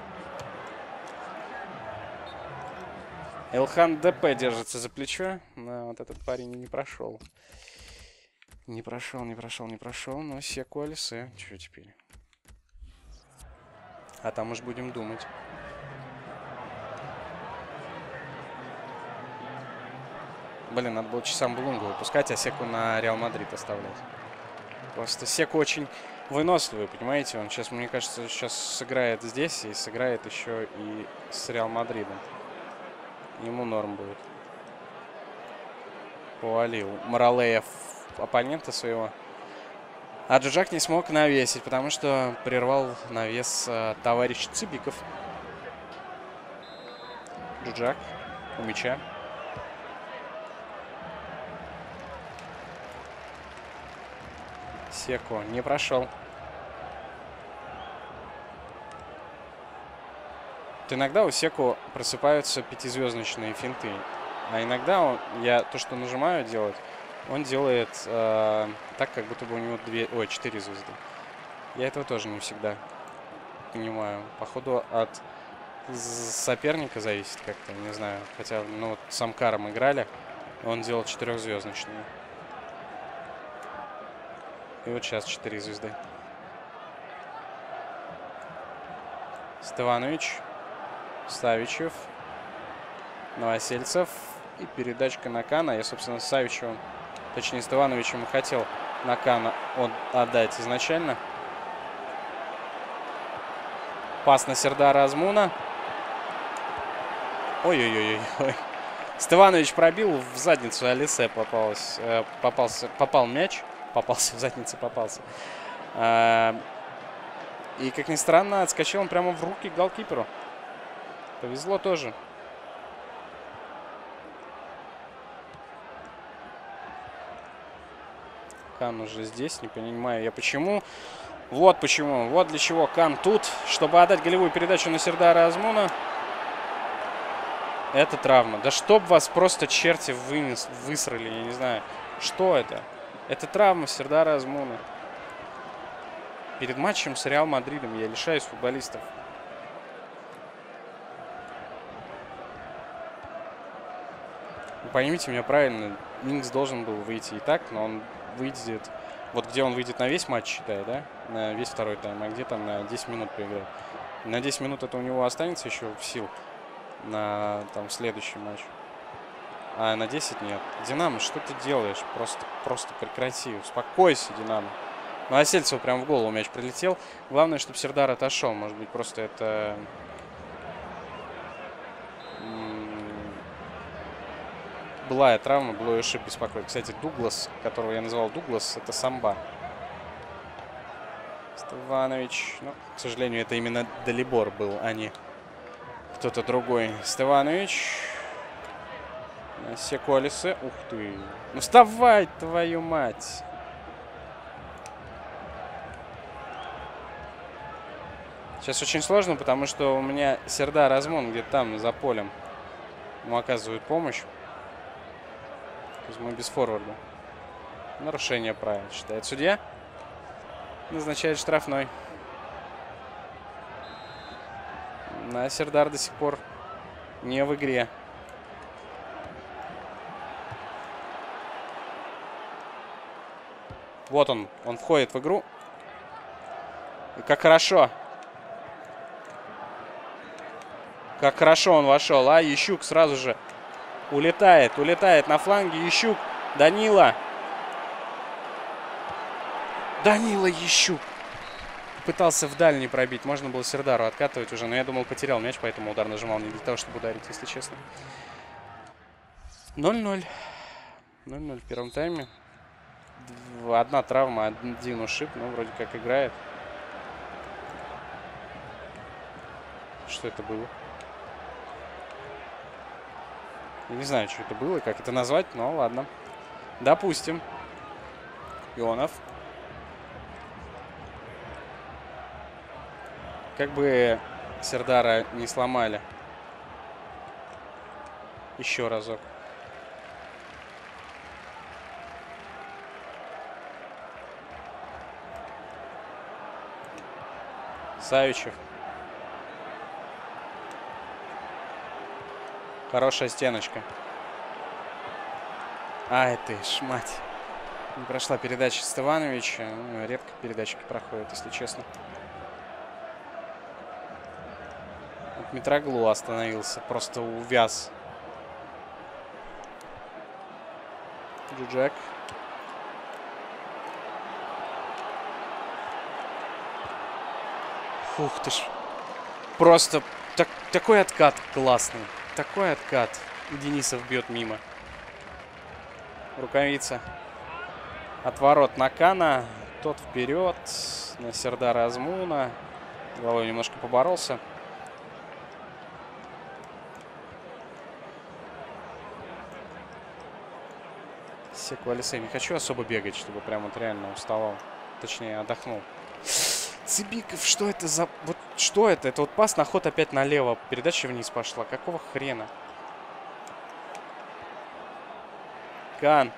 Элхан ДП держится за плечо. Но вот этот парень не прошел. Не прошел, не прошел, не прошел. Но Секу Алисе. Че теперь? А там уж будем думать. Блин, надо было часам Блунгу выпускать, а Секу на Реал Мадрид оставлять. Просто Секу очень выносливый, понимаете? Он сейчас, мне кажется, сейчас сыграет здесь и сыграет еще и с Реал Мадридом. Ему норм будет. Повалил Моралеев оппонента своего. А Джуджак не смог навесить, потому что прервал навес э, товарищ Цыбиков. Джуджак у мяча. Секу не прошел. Вот иногда у Секу просыпаются пятизвездочные финты. А иногда он, я то, что нажимаю делать, он делает э, так, как будто бы у него две, ой, четыре звезды. Я этого тоже не всегда понимаю. Походу от соперника зависит как-то, не знаю. Хотя, ну вот с Амкаром играли, он делал четырехзвездочные. И вот сейчас четыре звезды. Стыванович, Савичев, Новосельцев и передачка на Кана. Я, собственно, с Савичевым, точнее, Стывановичем хотел на Кана отдать изначально. Пас на Сердара Азмуна. Ой-ой-ой-ой. Стыванович пробил, в задницу Алисе попалось, э, попался, попал мяч. Попался, в задницу попался. А, и, как ни странно, отскочил он прямо в руки к голкиперу. Повезло тоже. Кан уже здесь, не понимаю я почему. Вот почему, вот для чего Кан тут. Чтобы отдать голевую передачу на Сердара Азмуна. Это травма. Да чтоб вас просто черти вынес, высрали, я не знаю. Что это? Это травма Сердара Азмуна. Перед матчем с Реал Мадридом я лишаюсь футболистов. Вы поймите меня правильно. Минкс должен был выйти и так, но он выйдет... Вот где он выйдет на весь матч, считай, да? На весь второй тайм, а где там на десять минут поиграет. На десять минут это у него останется еще в сил на там следующий матч. А, на десять нет. Динамо, что ты делаешь? Просто, просто прекрати. Успокойся, Динамо. Ну, а Сельцеву прям в голову мяч прилетел. Главное, чтобы Сердар отошел. Может быть, просто это... Былая травма, былой ушиб беспокоит. Кстати, Дуглас, которого я называл Дуглас, это самба. Стеванович. Ну, к сожалению, это именно Далибор был, а не кто-то другой. Стеванович. Секуалисе. Ух ты. Ну, вставай, твою мать. Сейчас очень сложно, потому что у меня Сердар Азмун где-то там, за полем. Ему оказывают помощь. То есть мы без форварда. Нарушение правил, считает судья. Назначает штрафной. На Сердар до сих пор не в игре. Вот он. Он входит в игру. И как хорошо. Как хорошо он вошел, а? Ищук сразу же улетает. Улетает на фланге. Ищук. Данила. Данила Ищук. Пытался в дальний пробить. Можно было Сердару откатывать уже. Но я думал, потерял мяч, поэтому удар нажимал не для того, чтобы ударить, если честно. ноль ноль. ноль ноль в первом тайме. Одна травма, один ушиб. Ну, вроде как играет. Что это было? Я не знаю, что это было, как это назвать, но ладно. Допустим. Ионов. Как бы Сердара не сломали. Еще разок. Савичев. Хорошая стеночка. Ай ты ж, мать. Не прошла передача Стевановича. Ну, редко передачки проходят, если честно. Вот Митроглу остановился. Просто увяз. Джуджак. Фух ты ж. Просто так, такой откат классный. Такой откат. Денисов бьет мимо. Рукавица. Отворот на Кана. Тот вперед. На Сердара Азмуна. Головой немножко поборолся. Секуалисе. Не хочу особо бегать, чтобы прям вот реально уставал. Точнее, отдохнул. Цыбиков, что это за... Вот что это? Это вот пас на ход опять налево. Передача вниз пошла. Какого хрена? Кан.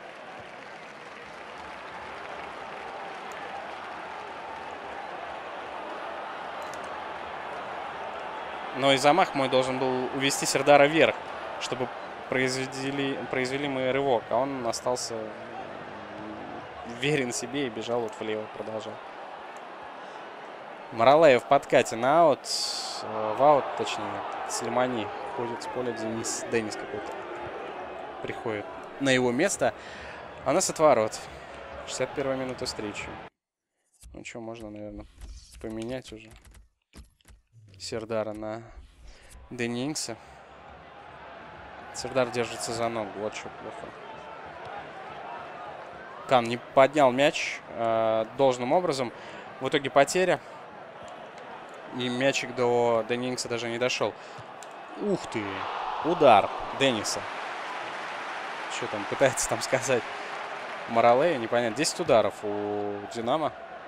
Но и замах мой должен был увести Сердара вверх, чтобы произвели, произвели мы рывок. А он остался верен себе и бежал вот влево, продолжал. Маралеев в подкате на аут. В аут, точнее, Слимани ходит с поля. Денис, Денис какой-то приходит на его место. А у нас отворот. шестьдесят первая минута встречи. Ну что, можно, наверное, поменять уже Сердара на Денингса. Сердар держится за ногу. Вот что плохо. Кан не поднял мяч э, должным образом. В итоге потеря. И мячик до Денингса даже не дошел. Ух ты! Удар Дениса. Что там пытается там сказать Маралея? Непонятно. десять ударов у Динамо.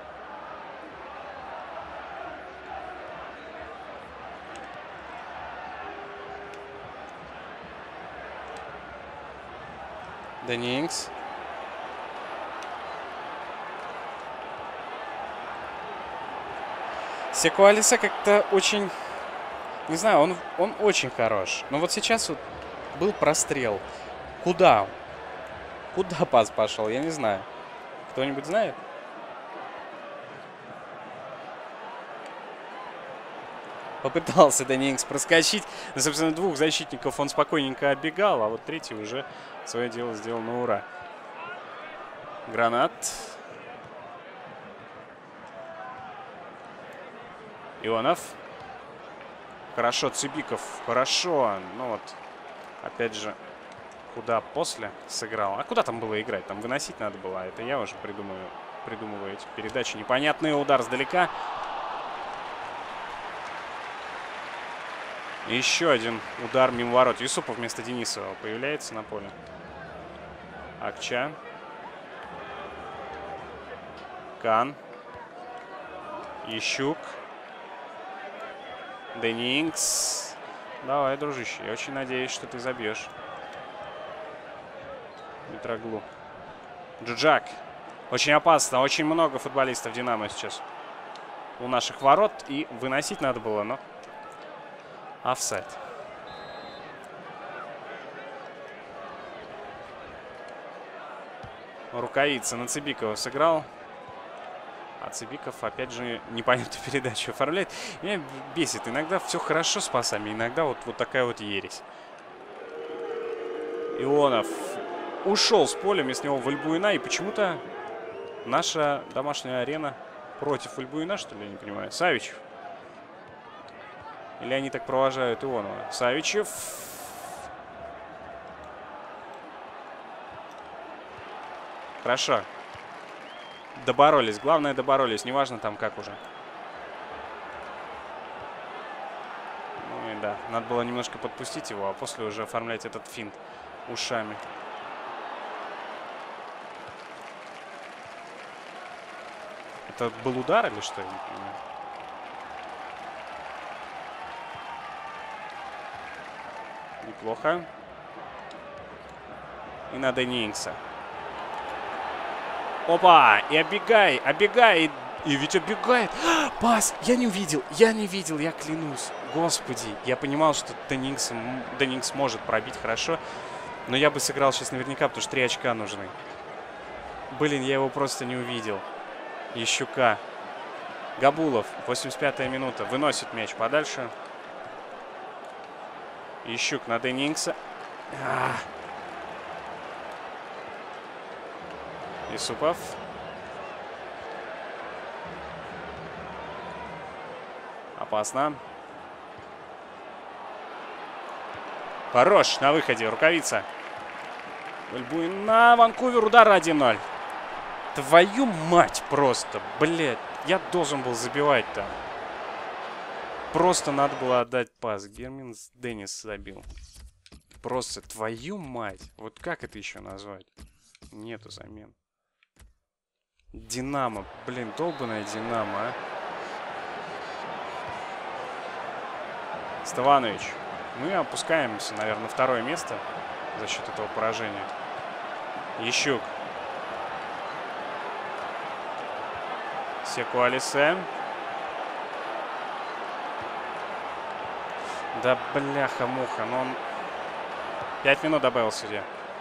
Денингс. Секуалисе как-то очень... Не знаю, он, он очень хорош. Но вот сейчас вот был прострел. Куда? Куда пас пошел? Я не знаю. Кто-нибудь знает? Попытался Дэнни Инкс проскочить. Но, собственно, двух защитников он спокойненько оббегал, а вот третий уже свое дело сделал на ура. Гранат. Ионов. Хорошо, Цибиков. Хорошо. Ну вот, опять же, куда после сыграл. А куда там было играть? Там выносить надо было. А это я уже придумываю, придумываю эти передачи. Непонятный удар сдалека. Еще один удар мимо ворот. Юсупов вместо Денисова появляется на поле. Акча. Кан. Ищук. Дэнни Инкс. Давай, дружище. Я очень надеюсь, что ты забьешь. Митроглу. Джуджак. Очень опасно. Очень много футболистов Динамо сейчас у наших ворот. И выносить надо было, но... Офсайд. Рукавица на Цибикова сыграл. А Цибиков, опять же, непонятную передачу оформляет. Меня бесит. Иногда все хорошо с пасами, иногда вот, вот такая вот ересь. Ионов ушел с поля, вместо него Вальбуина. И почему-то наша домашняя арена против Вальбуина, что ли, я не понимаю. Савичев. Или они так провожают Ионова? Савичев. Хорошо. Доборолись. Главное, доборолись. Неважно там как уже. Ну и да. Надо было немножко подпустить его, а после уже оформлять этот финт ушами. Это был удар или что? Я не понимаю. Неплохо. И на Дэнни Инкса. Опа! И оббегай, оббегай. И, и ведь оббегает. Пас! Я не увидел, я не видел, я клянусь. Господи, я понимал, что Дэнни Инкс, Дэнни Инкс может пробить хорошо. Но я бы сыграл сейчас наверняка, потому что три очка нужны. Блин, я его просто не увидел. Ищука. Габулов, восемьдесят пятая минута. Выносит мяч подальше. Ищук на Дэнни Инкса. А. Исупов. Опасно. Хорош на выходе. Рукавица. Вальбуина. Ванкувер. Удар один ноль. Твою мать просто. Блядь. Я должен был забивать там. Просто надо было отдать пас. Гермин Деннис забил. Просто твою мать. Вот как это еще назвать? Нету замен. Динамо. Блин, долбаная Динамо, а. Стыванович. Мы опускаемся, наверное, на второе место за счет этого поражения. Ищук. Секуалисе. Да бляха-муха. Но он... Пять минут добавил судья.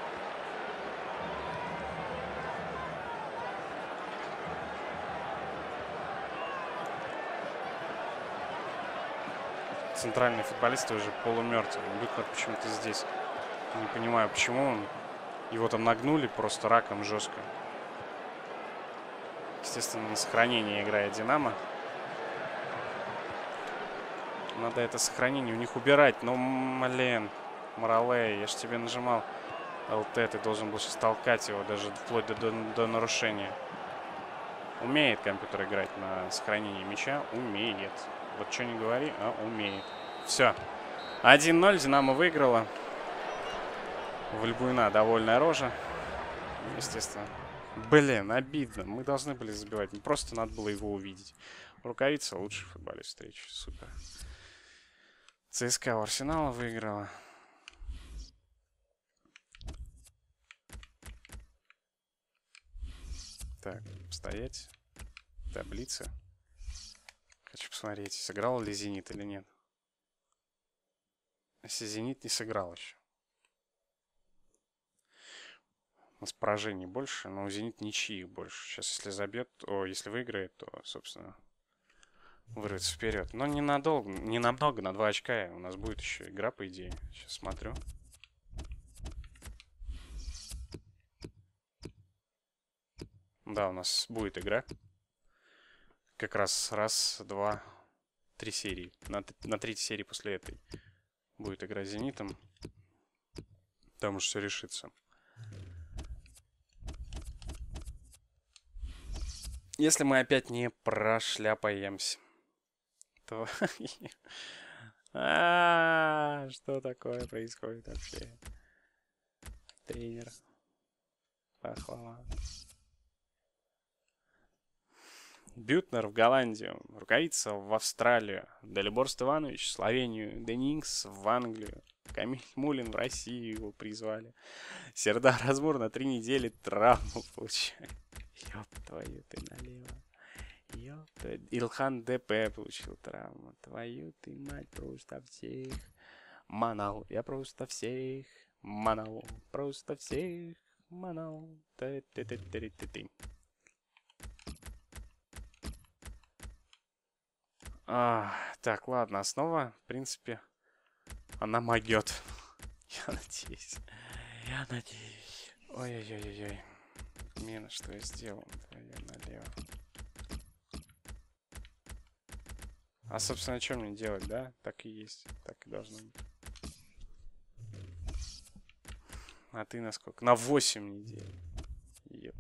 Центральные футболисты уже полумертвые. Бютнер почему-то здесь. Не понимаю, почему он... Его там нагнули просто раком жестко. Естественно, на сохранение играет Динамо. Надо это сохранение у них убирать. Но, блин, Моралей, я же тебе нажимал эл тэ. Ты должен был сейчас толкать его даже вплоть до, до, до нарушения. Умеет компьютер играть на сохранении мяча? Умеет. Вот что не говори, а умеет. Все. один ноль. Динамо выиграла. Вальбуина довольная рожа. Естественно. Блин, обидно. Мы должны были забивать. Просто надо было его увидеть. Рукавица лучший футболист встречи. Супер. ЦСКА у Арсенала выиграла. Так, стоять. Таблица. Хочу посмотреть, сыграл ли Зенит или нет. Если Зенит не сыграл еще. У нас поражений больше, но у Зенит ничьих больше. Сейчас, если забьет, о, если выиграет, то, собственно, вырваться вперед. Но ненадолго, не намного, на два очка. У нас будет еще игра, по идее. Сейчас смотрю. Да, у нас будет игра. Как раз раз, два, три серии. На, на третьей серии после этой будет игра с Зенитом. Там уж все решится. Если мы опять не прошляпаемся, то... А, что такое происходит вообще? Тренер. Похвала. Бютнер в Голландию, Рукавица в Австралию, Далибор Стыванович в Словению, Денингс в Англию, Камиль Мулин в Россию его призвали. Сердар Азмур на три недели травму получает. Ёб твою ты налево. Ёб твою... Илхан ДП получил травму. Твою ты мать, просто всех манал. Я просто всех манал. Просто всех манал. Ты-ты-ты-ты-ты-ты. А, так, ладно, основа, в принципе, она могет. Я надеюсь. Я надеюсь. Ой-ой-ой-ой. Мина, что я сделал? Твою налево. А, собственно, что мне делать, да? Так и есть. Так и должно быть. А ты на сколько? На восемь недель. Еп.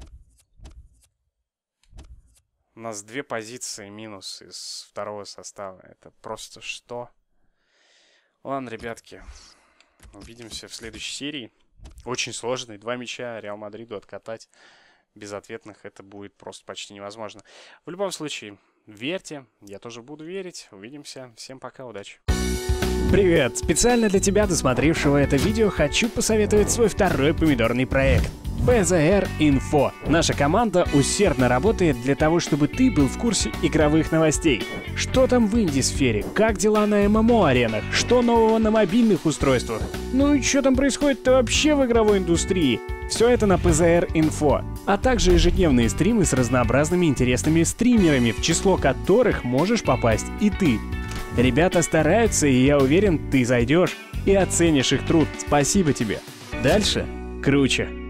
У нас две позиции минус из второго состава. Это просто что? Ладно, ребятки. Увидимся в следующей серии. Очень сложный. Два мяча Реал Мадриду откатать без ответных. Это будет просто почти невозможно. В любом случае, верьте. Я тоже буду верить. Увидимся. Всем пока. Удачи. Привет! Специально для тебя, досмотревшего это видео, хочу посоветовать свой второй помидорный проект. пэ зэ эр Info. Наша команда усердно работает для того, чтобы ты был в курсе игровых новостей. Что там в инди-сфере? Как дела на эм эм о-аренах? Что нового на мобильных устройствах? Ну и что там происходит-то вообще в игровой индустрии? Все это на пэ зэ эр Info. А также ежедневные стримы с разнообразными интересными стримерами, в число которых можешь попасть и ты. Ребята стараются, и я уверен, ты зайдешь и оценишь их труд. Спасибо тебе. Дальше круче.